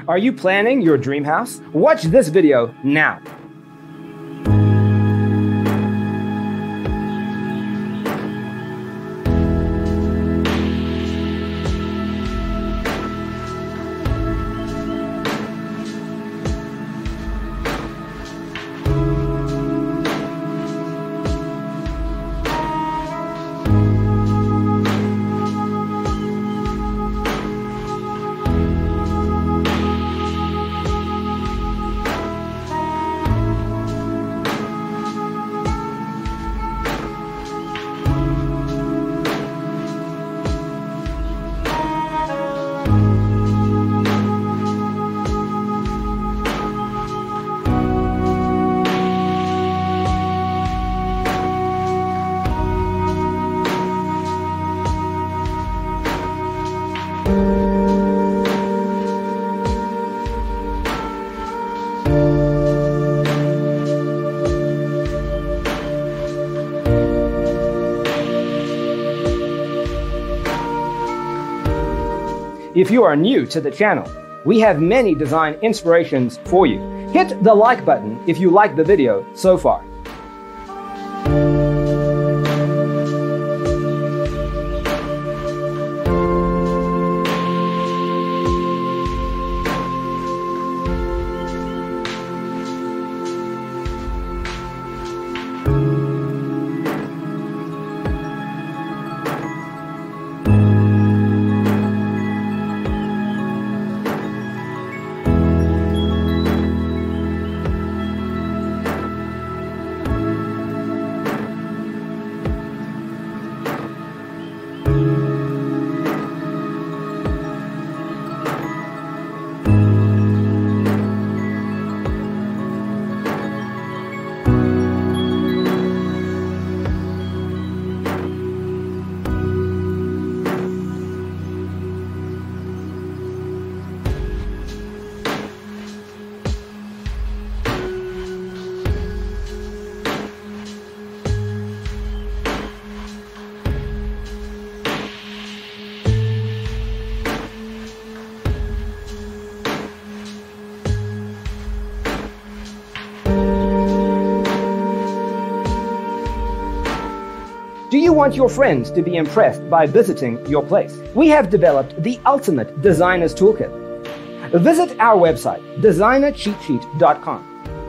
Are you planning your dream house? Watch this video now. If you are new to the channel, we have many design inspirations for you. Hit the like button if you like the video so far. Do you want your friends to be impressed by visiting your place? We have developed the ultimate designer's toolkit. Visit our website, designercheatsheet.com.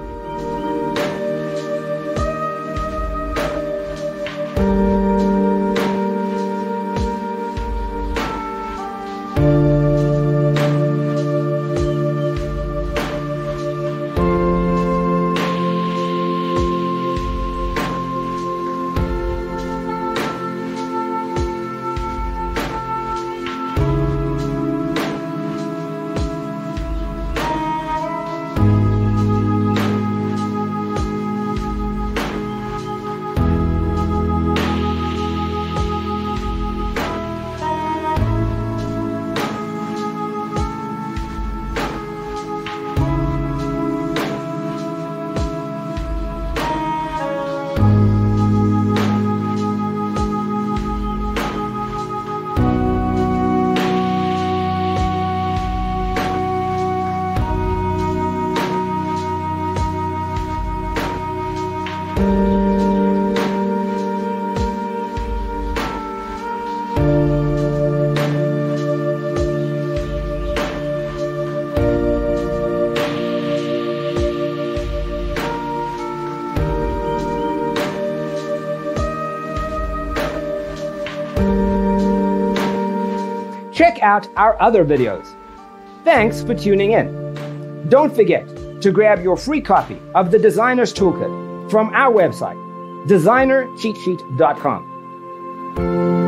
Check out our other videos. Thanks for tuning in. Don't forget to grab your free copy of the Designer's Toolkit from our website, designercheatsheet.com.